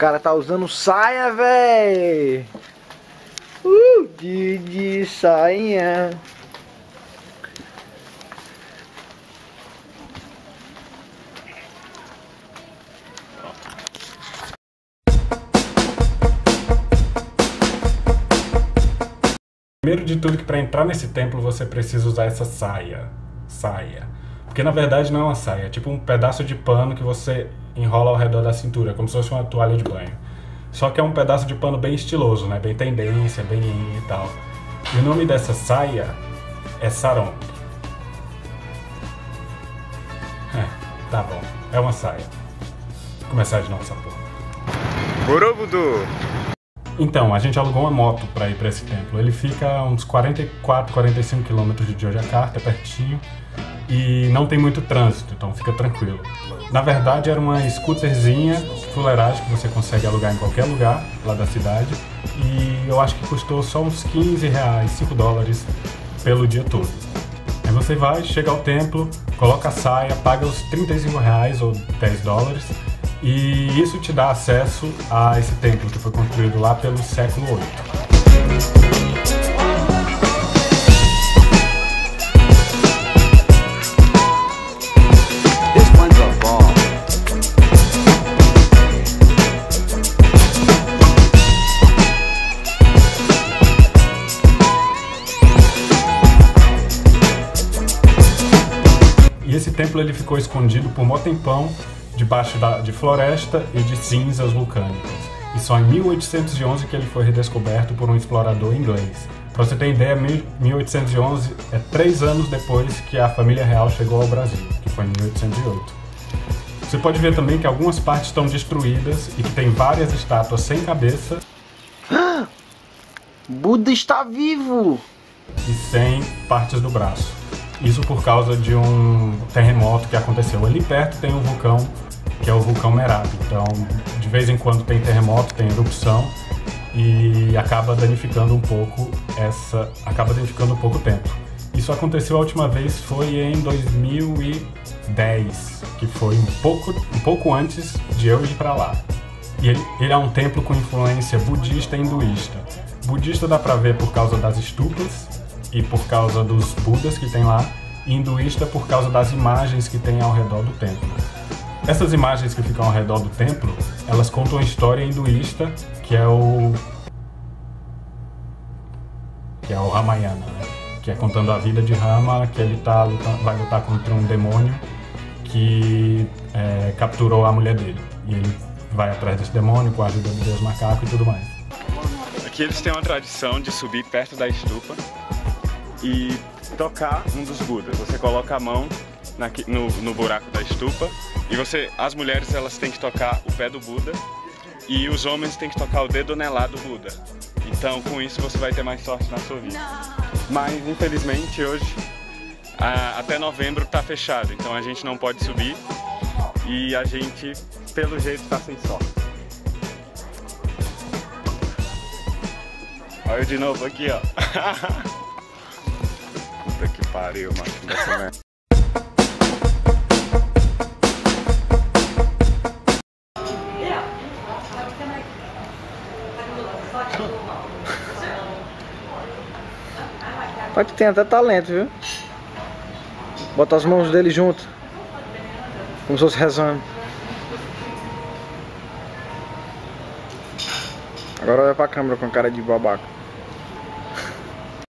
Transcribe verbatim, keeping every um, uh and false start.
cara tá usando saia, véi. Uh, de, de sainha. Primeiro de tudo que para entrar nesse templo você precisa usar essa saia. Saia. Porque na verdade não é uma saia, é tipo um pedaço de pano que você enrola ao redor da cintura, como se fosse uma toalha de banho. Só que é um pedaço de pano bem estiloso, né? Bem tendência, bem in e tal. E o nome dessa saia é sarong. É, tá bom. É uma saia. Vou começar de novo essa porra. Borobudu! Então, a gente alugou uma moto para ir para esse templo. Ele fica a uns quarenta e quatro, quarenta e cinco quilômetros de Yogyakarta, é pertinho, e não tem muito trânsito, então fica tranquilo. Na verdade, era uma scooterzinha, fuleiragem, que você consegue alugar em qualquer lugar lá da cidade, e eu acho que custou só uns quinze reais, cinco dólares pelo dia todo. Aí você vai, chega ao templo, coloca a saia, paga os trinta e cinco reais ou dez dólares, e isso te dá acesso a esse templo que foi construído lá pelo século oito. E esse templo ele ficou escondido por mó tempão debaixo da, de floresta e de cinzas vulcânicas. E só em mil oitocentos e onze que ele foi redescoberto por um explorador inglês. Para você ter ideia, mil oitocentos e onze é três anos depois que a família real chegou ao Brasil, que foi em mil oitocentos e oito. Você pode ver também que algumas partes estão destruídas e que tem várias estátuas sem cabeça. Buda está vivo! E sem partes do braço. Isso por causa de um terremoto que aconteceu. Ali perto tem um vulcão, que é o vulcão Merab. Então, de vez em quando tem terremoto, tem erupção e acaba danificando um pouco essa, acaba danificando um pouco o templo. Isso aconteceu a última vez foi em dois mil e dez, que foi um pouco, um pouco antes de eu ir para lá. E ele, ele é um templo com influência budista e hinduísta. Budista dá para ver por causa das estupas e por causa dos budas que tem lá, e hinduísta por causa das imagens que tem ao redor do templo. Essas imagens que ficam ao redor do templo, elas contam a história hinduísta, que é o que é o Ramayana, né? Que é contando a vida de Rama, que ele tá lutando, vai lutar contra um demônio que é, capturou a mulher dele. E ele vai atrás desse demônio com a ajuda do deus macaco e tudo mais. Aqui eles têm uma tradição de subir perto da estupa e tocar um dos budas. Você coloca a mão na, no, no buraco da estupa e você, as mulheres elas têm que tocar o pé do Buda e os homens têm que tocar o dedo anelar do Buda. Então com isso você vai ter mais sorte na sua vida. Mas infelizmente hoje a, até novembro está fechado, então a gente não pode subir e a gente pelo jeito está sem sorte. Olha eu de novo aqui, ó. Puta que pariu, mano. Dessa merda. Pai que tem até talento, viu? Bota as mãos dele junto, como se fosse rezando. Agora olha pra câmera com cara de babaca.